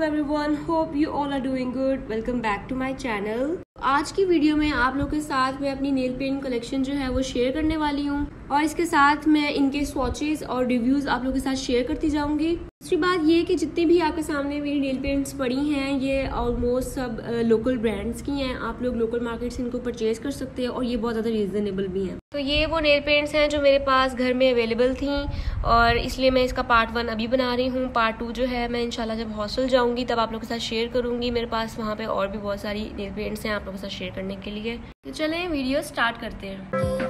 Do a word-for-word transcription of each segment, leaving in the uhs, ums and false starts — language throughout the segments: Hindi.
अस्सलाम everyone, hope you all are doing good. Welcome back to my channel. आज की वीडियो में आप लोगों के साथ मैं अपनी नेल पेंट कलेक्शन जो है वो शेयर करने वाली हूँ और इसके साथ मैं इनके स्वॉचेस और रिव्यूज आप लोगों के साथ शेयर करती जाऊंगी। दूसरी बात ये कि जितनी भी आपके सामने मेरी नेल पेंट्स पड़ी हैं ये ऑलमोस्ट सब लोकल ब्रांड्स की हैं। आप लोग लोकल मार्केट से इनको परचेज कर सकते हैं और ये बहुत ज़्यादा रीजनेबल भी हैं। तो ये वो नेल पेंट्स हैं जो मेरे पास घर में अवेलेबल थी और इसलिए मैं इसका पार्ट वन अभी बना रही हूँ। पार्ट टू जो है मैं इंशाल्लाह जब हॉस्टल जाऊंगी तब आप लोगों के साथ शेयर करूंगी। मेरे पास वहाँ पे और भी बहुत सारी नेल पेंट्स हैं आप लोगों के साथ शेयर करने के लिए। तो चलें वीडियो स्टार्ट करते हैं।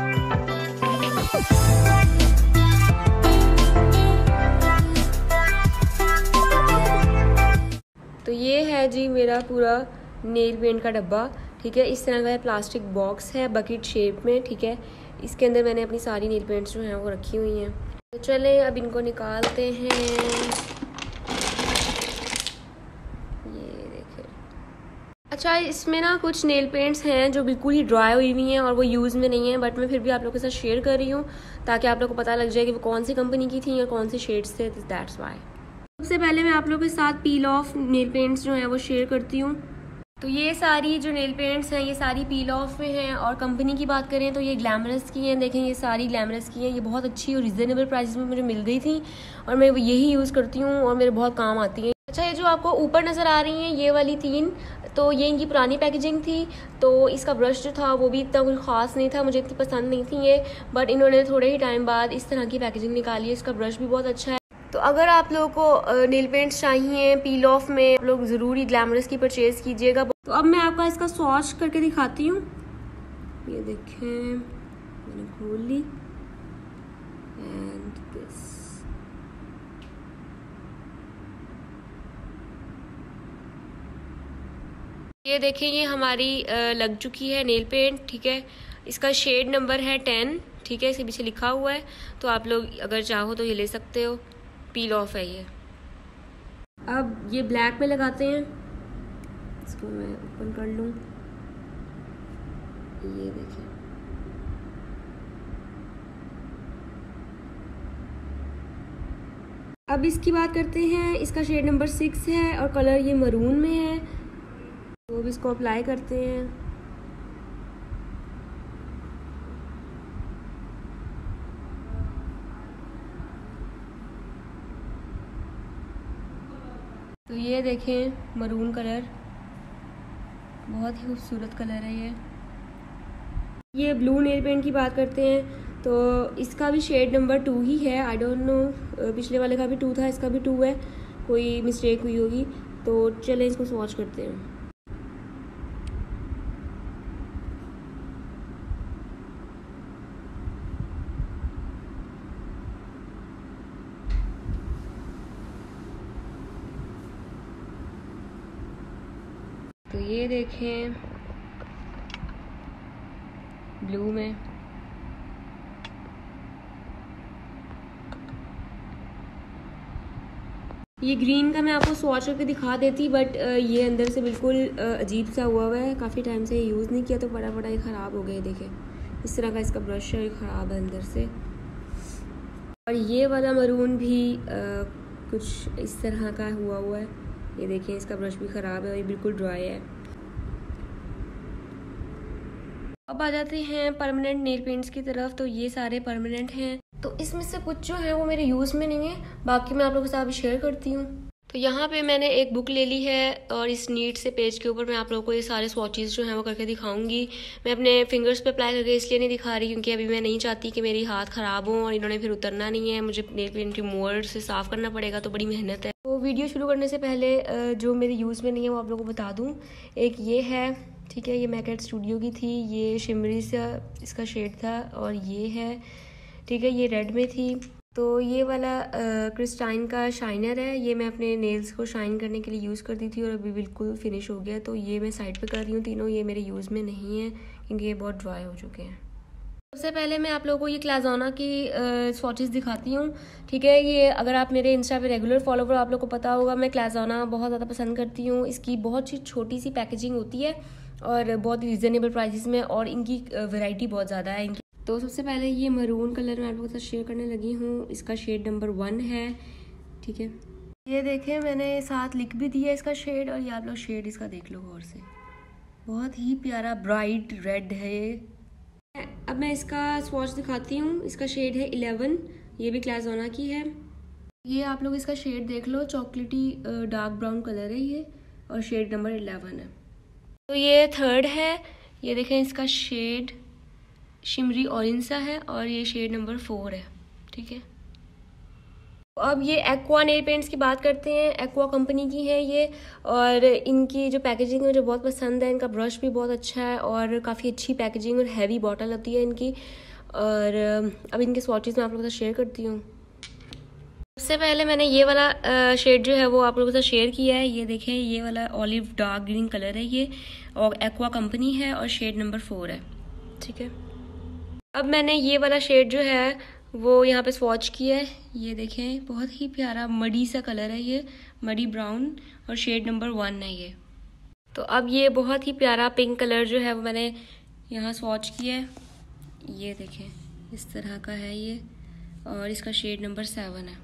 तो ये है जी मेरा पूरा नेल पेंट का डब्बा। ठीक है, इस तरह का प्लास्टिक बॉक्स है बकेट शेप में। ठीक है, इसके अंदर मैंने अपनी सारी नेल पेंट्स जो हैं वो रखी हुई हैं। तो चलें अब इनको निकालते हैं। ये देखें। अच्छा, इसमें ना कुछ नेल पेंट्स हैं जो बिल्कुल ही ड्राई हुई हुई हैं और वो यूज़ में नहीं है, बट मैं फिर भी आप लोगों के साथ शेयर कर रही हूँ ताकि आप लोगों को पता लग जाए कि वो कौन सी कंपनी की थी और कौन से शेड्स थे। That's why. सबसे पहले मैं आप लोगों के साथ पील ऑफ नेल पेंट्स जो हैं वो शेयर करती हूँ। तो ये सारी जो नेल पेंट्स हैं ये सारी पील ऑफ में हैं और कंपनी की बात करें तो ये ग्लैमरस की हैं। देखें ये सारी ग्लैमरस की हैं। ये बहुत अच्छी और रिजनेबल प्राइस में मुझे मिल गई थी और मैं यही यूज़ करती हूँ और मेरे बहुत काम आती हैं। अच्छा, ये जो आपको ऊपर नज़र आ रही हैं ये वाली तीन, तो ये इनकी पुरानी पैकेजिंग थी। तो इसका ब्रश जो था वो भी इतना कुछ ख़ास नहीं था, मुझे इतनी पसंद नहीं थी ये, बट इन्होंने थोड़े ही टाइम बाद इस तरह की पैकेजिंग निकाली है। इसका ब्रश भी बहुत अच्छा है। तो अगर आप लोगों को नेल पेंट्स चाहिए पील ऑफ में, आप लोग ज़रूरी ग्लैमरस की परचेज़ कीजिएगा। तो अब मैं आपका इसका स्वॉच करके दिखाती हूँ। ये देखें, मैंने खोल ली एंड दिस। ये देखें, ये हमारी लग चुकी है नेल पेंट। ठीक है, इसका शेड नंबर है टेन। ठीक है, इसके पीछे लिखा हुआ है, तो आप लोग अगर चाहो तो ये ले सकते हो। पील ऑफ है ये। अब ये ब्लैक में लगाते हैं। इसको मैं ओपन कर लूँ। ये देखिए, अब इसकी बात करते हैं। इसका शेड नंबर सिक्स है और कलर ये मरून में है। तो अब इसको अप्लाई करते हैं। तो ये देखें मरून कलर, बहुत ही खूबसूरत कलर है ये। ये ब्लू नेल पेंट की बात करते हैं तो इसका भी शेड नंबर टू ही है। आई डोंट नो, पिछले वाले का भी टू था, इसका भी टू है, कोई मिस्टेक हुई होगी। तो चलें इसको स्वॉच करते हैं। तो ये देखें ब्लू में। ये ग्रीन का मैं आपको स्वॉच करके दिखा देती, बट ये अंदर से बिल्कुल अजीब सा हुआ हुआ है। काफ़ी टाइम से यूज़ नहीं किया तो बड़ा बड़ा ये ख़राब हो गया। देखें इस तरह का इसका ब्रश है, ये ख़राब है अंदर से। और ये वाला मरून भी आ, कुछ इस तरह का हुआ हुआ है। ये देखें, इसका ब्रश भी ख़राब है और ये बिल्कुल ड्राई है। अब आ जाते हैं परमानेंट नेल पेंट्स की तरफ। तो ये सारे परमानेंट हैं। तो इसमें से कुछ जो है वो मेरे यूज़ में नहीं है, बाकी मैं आप लोगों के साथ शेयर करती हूँ। तो यहाँ पे मैंने एक बुक ले ली है और इस नीट से पेज के ऊपर मैं आप लोगों को ये सारे स्वॉचेस जो हैं वो करके दिखाऊंगी। मैं अपने फिंगर्स पे अप्लाई करके इसलिए नहीं दिखा रही क्योंकि अभी मैं नहीं चाहती कि मेरी हाथ ख़राब हो और इन्होंने फिर उतरना नहीं है। मुझे नेल पेंट रिमूवर से साफ़ करना पड़ेगा, तो बड़ी मेहनत है। तो वीडियो शुरू करने से पहले जो मेरे यूज़ में नहीं है वो आप लोगों को बता दूँ। एक ये है, ठीक है, ये मैकेट स्टूडियो की थी, ये शिमरी सा इसका शेड था। और ये है, ठीक है, ये रेड में थी। तो ये वाला क्रिस्टाइन का शाइनर है, ये मैं अपने नेल्स को शाइन करने के लिए यूज़ करती थी और अभी बिल्कुल फिनिश हो गया। तो ये मैं साइड पे कर रही हूँ। तीनों ये मेरे यूज़ में नहीं है क्योंकि ये बहुत ड्राई हो चुके हैं। सबसे पहले मैं आप लोगों को ये क्लाज़ोना की स्वॉचेस दिखाती हूँ। ठीक है, ये अगर आप मेरे इंस्टा पे रेगुलर फॉलोवर आप लोगों को पता होगा, मैं क्लाज़ोना बहुत ज़्यादा पसंद करती हूँ। इसकी बहुत सी छोटी सी पैकेजिंग होती है और बहुत रिजनेबल प्राइसेस में, और इनकी वैरायटी बहुत ज़्यादा है इनकी। तो सबसे पहले ये मरून कलर मैं आप लोगों के साथ शेयर करने लगी हूँ। इसका शेड नंबर वन है। ठीक है, ये देखें मैंने साथ लिख भी दिया इसका शेड, और ये आप लोग शेड इसका देख लो गौर से, बहुत ही प्यारा ब्राइट रेड है ये। अब मैं इसका स्वॉच दिखाती हूँ। इसका शेड है इलेवन, ये भी क्लासोना की है। ये आप लोग इसका शेड देख लो, चॉकलेटी डार्क ब्राउन कलर है ये, और शेड नंबर इलेवन है। तो ये थर्ड है, ये देखें इसका शेड शिमरी ऑरेंज सा है, और ये शेड नंबर फोर है। ठीक है, अब ये एक्वा नेल पेंट्स की बात करते हैं। एक्वा कंपनी की है ये, और इनकी जो पैकेजिंग है मुझे बहुत पसंद है। इनका ब्रश भी बहुत अच्छा है, और काफ़ी अच्छी पैकेजिंग और हैवी बॉटल होती है इनकी। और अब इनके स्वॉचेस मैं आप लोगों के साथ शेयर करती हूँ। सबसे पहले मैंने ये वाला शेड जो है वो आप लोगों के साथ शेयर किया है। ये देखें, ये वाला ऑलिव डार्क ग्रीन कलर है ये, और एक्वा कंपनी है, और शेड नंबर फोर है। ठीक है, अब मैंने ये वाला शेड जो है वो यहाँ पे स्वॉच किया है। ये देखें, बहुत ही प्यारा मडी सा कलर है ये, मडी ब्राउन, और शेड नंबर वन है ये। तो अब ये बहुत ही प्यारा पिंक कलर जो है वो मैंने यहाँ स्वॉच किया है। ये देखें, इस तरह का है ये, और इसका शेड नंबर सेवन है।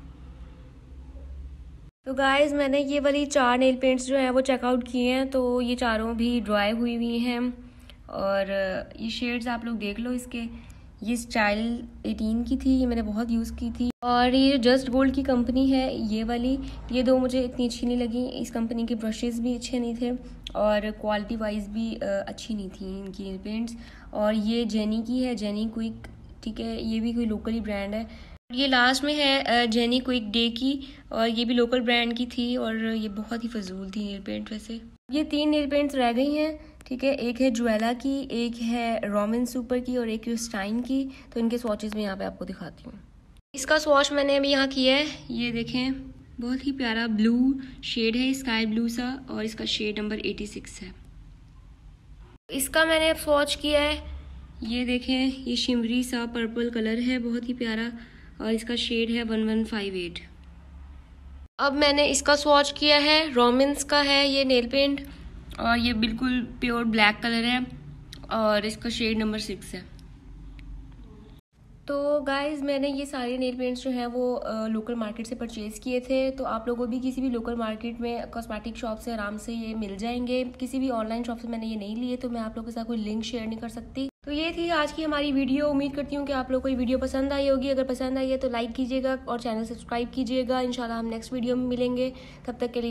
तो गाइस मैंने ये वाली चार नेल पेंट्स जो है वो चेकआउट किए हैं, तो ये चारों भी ड्राई हुई हुई हैं, और ये शेड्स आप लोग देख लो इसके। ये स्टाइल एटीन की थी, ये मैंने बहुत यूज़ की थी। और ये जस्ट गोल्ड की कंपनी है ये वाली, ये दो मुझे इतनी अच्छी नहीं लगी। इस कंपनी के ब्रशेस भी अच्छे नहीं थे, और क्वालिटी वाइज भी अच्छी नहीं थी इनकी नेल पेंट्स। और ये जेनी की है, जेनी क्विक। ठीक है, ये भी कोई लोकली ब्रांड है। ये लास्ट में है जेनी क्विक डे की, और ये भी लोकल ब्रांड की थी, और ये बहुत ही फजूल थी नेल पेंट वैसे। ये तीन नेल पेंट्स रह गई हैं। ठीक है, एक है ज्वेला की, एक है रोमन सुपर की, और एक स्टाइन की। तो इनके स्वॉचेस मैं यहाँ पे आपको दिखाती हूँ। इसका स्वॉच मैंने अभी यहाँ किया है। ये देखें, बहुत ही प्यारा ब्लू शेड है, स्काई ब्लू सा, और इसका शेड नंबर एटी सिक्स है। इसका मैंने अब स्वॉच किया है। ये देखें, ये शिमरी सा पर्पल कलर है, बहुत ही प्यारा, और इसका शेड है वन वन फाइव एट। अब मैंने इसका स्वॉच किया है, रोमिन्स का है ये नेल पेंट, और ये बिल्कुल प्योर ब्लैक कलर है, और इसका शेड नंबर सिक्स है। तो गाइज़ मैंने ये सारे नेल पेंट्स जो हैं वो लोकल मार्केट से परचेज़ किए थे। तो आप लोगों भी किसी भी लोकल मार्केट में कॉस्मेटिक शॉप से आराम से ये मिल जाएंगे। किसी भी ऑनलाइन शॉप से मैंने ये नहीं लिए, तो मैं आप लोगों के साथ कोई लिंक शेयर नहीं कर सकती। तो ये थी आज की हमारी वीडियो। उम्मीद करती हूँ कि आप लोगों को ये वीडियो पसंद आई होगी। अगर पसंद आई है तो लाइक कीजिएगा और चैनल सब्सक्राइब कीजिएगा। इंशाल्लाह हम नेक्स्ट वीडियो में मिलेंगे, तब तक के लिए